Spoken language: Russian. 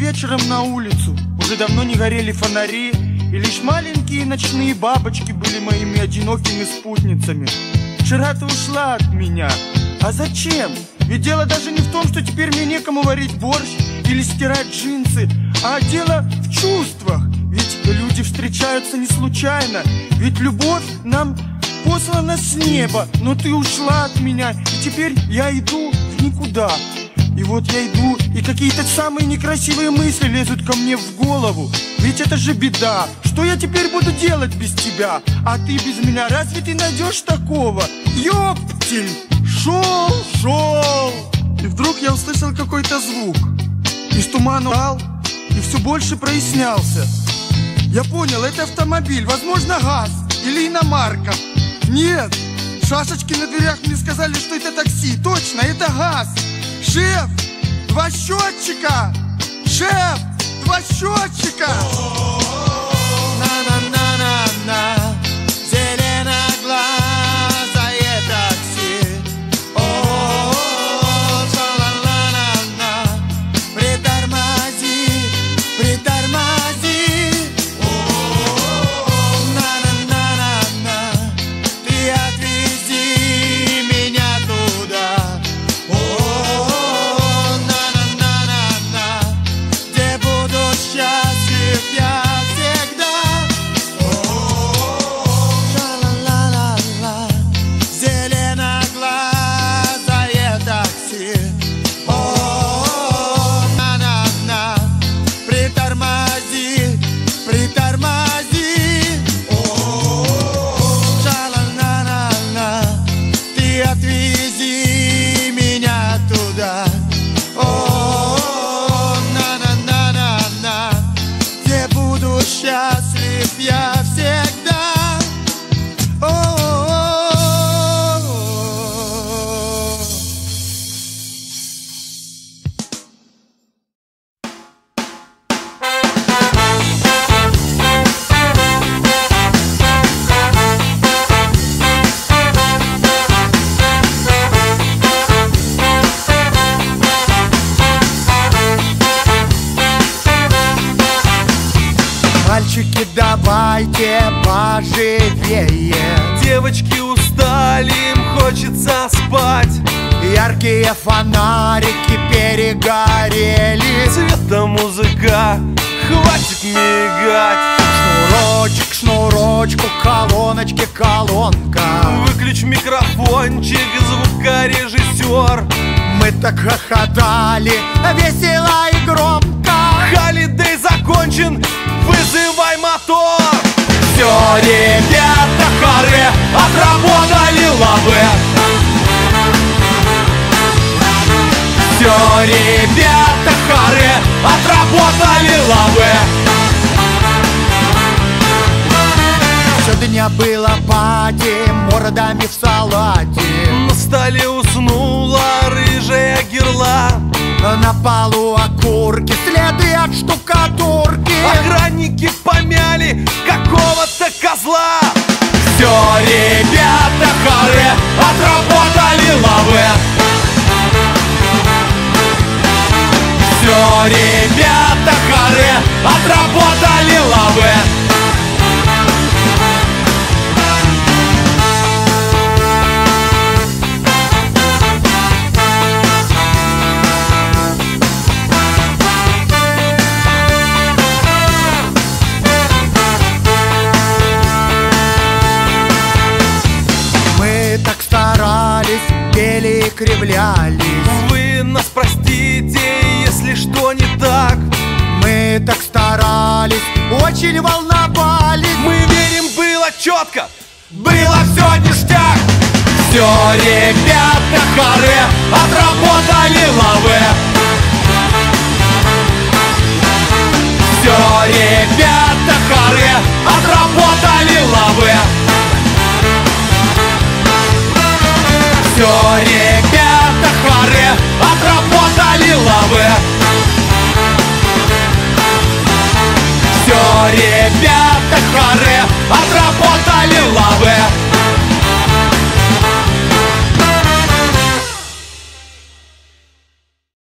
вечером на улицу. Уже давно не горели фонари, и лишь маленькие ночные бабочки были моими одинокими спутницами. Вчера ты ушла от меня. А зачем? Ведь дело даже не в том, что теперь мне некому варить борщ или стирать джинсы, а дело в чувствах. Ведь люди встречаются не случайно. Ведь любовь нам послана с неба. Но ты ушла от меня, и теперь я иду в никуда. И вот я иду, и какие-то самые некрасивые мысли лезут ко мне в голову. Ведь это же беда. Что я теперь буду делать без тебя? А ты без меня, разве ты найдешь такого? Ёптель! Шел. И вдруг я услышал какой-то звук. Из тумана упал, и все больше прояснялся. Я понял, это автомобиль, возможно, ГАЗ или иномарка. Нет, шашечки на дверях мне сказали, что это такси. Точно, это ГАЗ. Шеф, 2 счетчика! Шеф, 2 счетчика! На-на-на-на-на, зеленоглазое такси. О-о-о, ша-ла-ла-ла-ла, притормози, притормози. О-о-о, на-на-на-на-на, ты отвези меня туда. Счастлив я всегда. Ша-ла-ла-ла-ла, зеленоглазое такси. О, на-на-на, притормози, притормози. О, ша-ла-ла-ла-ла, ты отвези меня туда. Счастлив я всегда. Мальчики, давайте поживее. Девочки устали, им хочется спать. Яркие фонарики перегорели. Цветомузыка, хватит мигать. Шнурочек к шнурочку, колоночки, колонка. Выключ микрофончик, звукорежиссер. Мы так хохотали, весело и громко. Холидей закончен, вызывай мотор. Все, ребята, харе, отработали лавы. Все, ребята, харе, отработали лавы. Сегодня было пати, мордами в салате. На столе уснула рыжая герла. На полу окурки, следы от штукатурки. Охранники помяли какого-то козла. Все, ребята, харе, отработали лавы. Все, ребята, харе, отработали лавы. Пели и кривлялись. Вы нас простите, если что не так. Мы так старались, очень волновались. Мы верим, было четко, было все ништяк. Все, ребята, харе, отработали лавы. Все, ребята, харе, отработали лавы. Все, ребята, харе, отработали лавы. Все, ребята, харе,